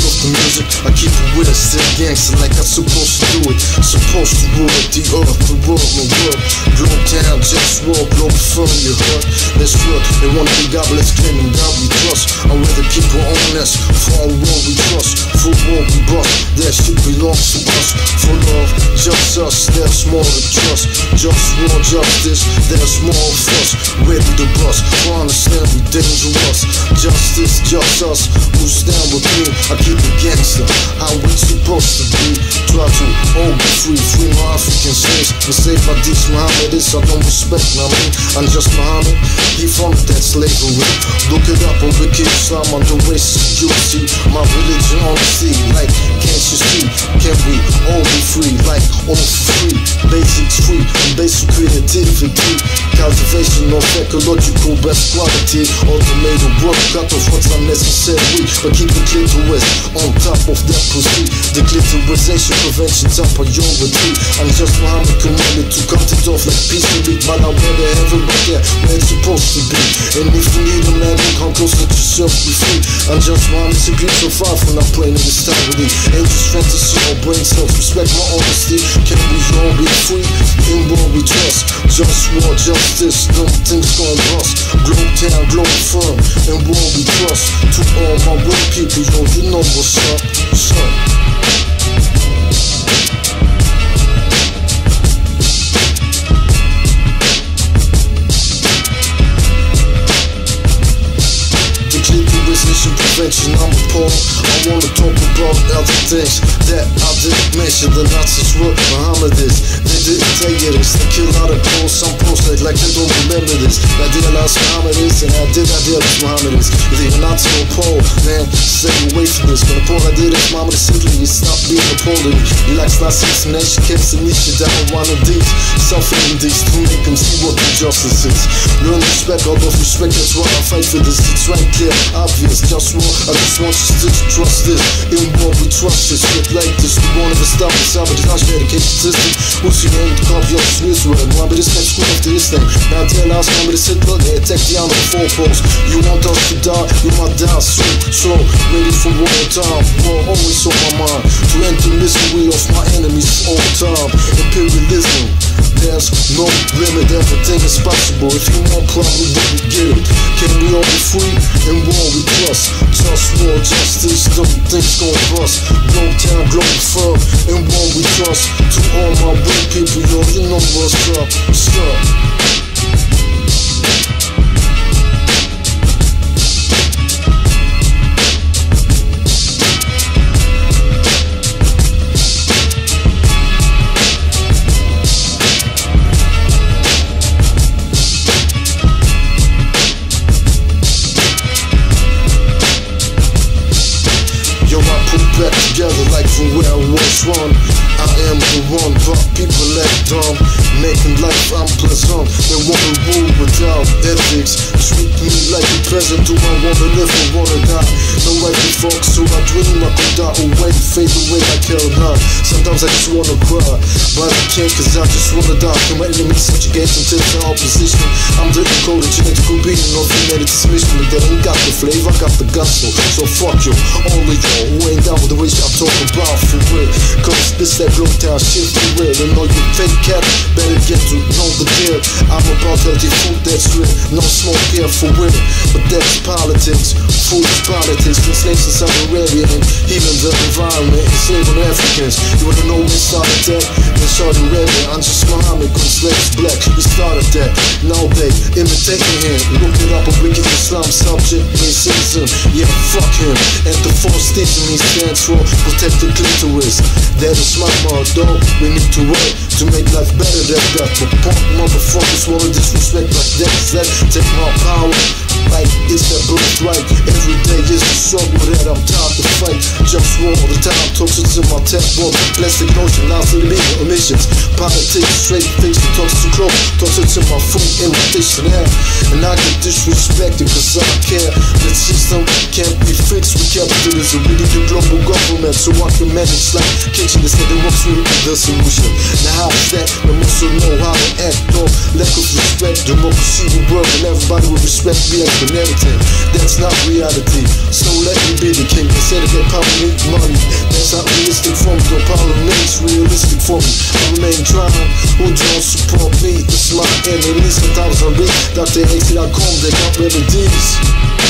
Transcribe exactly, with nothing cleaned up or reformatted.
of the music, I keep it with it, still gangster like I'm supposed to do it. Supposed to rule it, the earth, the world, my world. Globetown, JustWar, Globalfirm, you heard? That's real, they wanna be godless, claiming God we trust. I rather keep our own us, for our world we trust. For war we bust, that shit belongs to us. For love, just us, there's more to trust. Just war, justice, there's more of us. Ready to bust, for understand we dangerous. Justice, just us, who stand with me. I keep it gangster, how we supposed to be. Try to all be free, free my African slaves. Enslaved by these Mohammedists, I don't respect, I mean, I'm just Muhammad, he funded that slavery. Look it up on Wiki Islam, on the racist you see. My religion honesty, like, can't you see? Can we all be free, like, all for free? Basics free, and basic creativity. Cultivation of ecological best quality. Automated work, cut off what's unnecessary. But keep the clitoris on top of that pussy. The clitorisation prevention's a priority. I'm just Muhammad commanded to cut it off like peace to be. But I rather have it right there where it's supposed to be. And if you need a man, come close, let yourself be free. I'm just Muhammad, simply so far from not playing in this time with me. Angels fantasy, or brain cells, respect my honesty. Can we all be free? In war we trust. Just war, justice, no things gon' bust. Globetown, Globalfirm, in war we trust. To all my real people, yo, you know what's up, what's up. Prevention, I'm appalled. I wanna talk about other things that I didn't mention. The Nazis were Mohammedists. They didn't tell you this. They kill out of Poles. Some Poles like, like they don't remember this. I idealized Mohammedists and I did idealize Mohammedists. If you're not to a Pole, man, stay away from this. When a Pole I did is Mohammed simply you stop being a Pole. He likes Nazis and educates and niche down one of these. Suffering these to make them see what injustice is. Learn respect, all of respect, that's why I fight for this. It's right clear, obvious. Just war, I just want you to trust this. In war we trust this, shit like this. We won't ever stop this, I'm a detached dedicated system. Who's your name to copy of this word? One but this next school after this thing. Now tell us, one but this Hitler, they attack the on the four posts. You want us to die, you might die soon. So, ready for war time, war always on my mind. To end the misery of my enemies all the time. Imperialism, there's no limit, everything is possible. If you want probably we can get it. Can we all be free? In war we trust. Just war, justice, no things gon' bust. Globetown, Globalfirm, in war we trust. To all my real people, yo, you know what's up, what's up. Back together like from where I was one. I am the one, but people act dumb, making life unpleasant. They wanna rule without ethics. Treat me like a peasant. Do I wanna live or wanna die? No way to fuck, so I dream I could die away, fade away like hell now. Sometimes I just wanna cry, but I can't cause I just wanna die. Can my enemies subjugate until the opposition? I'm the encoded genetical being of humanity transmission. But they ain't got the flavor, I got the gospel. So fuck you, all of y'all who ain't down with the way I'm talking about for real. Cause this that Globetown shit for real. And all you fake cats better get to know the deal. I'm about healthy food that's real, no smoke here for real. But that's politics, food is politics. From slaves in Saudi Arabia and healing the environment, enslaving Africans. You wanna know when we started that? In Saudi Arabia, I'm just Muhammad, cause slaves black. We started that, now they imitating him. Look it up on Wiki Islam, subject racism. Yeah, fuck him. And the force teaching me stands for protect the clitoris. That is my motto. We need to work to make life better than that. But punk motherfuckers wanna disrespect like that. That take my power like it's that birthright. Every day is a struggle that I'm tired to fight. Just war all the time, toxins in my tap water. Plastic lotion, lots of illegal emissions. Politics, straight face, toxins in clothes. Toxins in my food, in my dish and hair. And I get disrespected cause I care. The system can't be fixed with capitalism. We need a global government government so I can manage like kitchen instead of works with the solution. Now how is that? We must know how to act though. Lack of respect, democracy will work and everybody will respect me and everything. That's not reality. So let me be the king. Instead of that power make money. That's not realistic for me. Though power remains realistic for me. I remain trying. Who don't support me? It's my enemies. A thousand read. Doctor X dot com, they got remedies.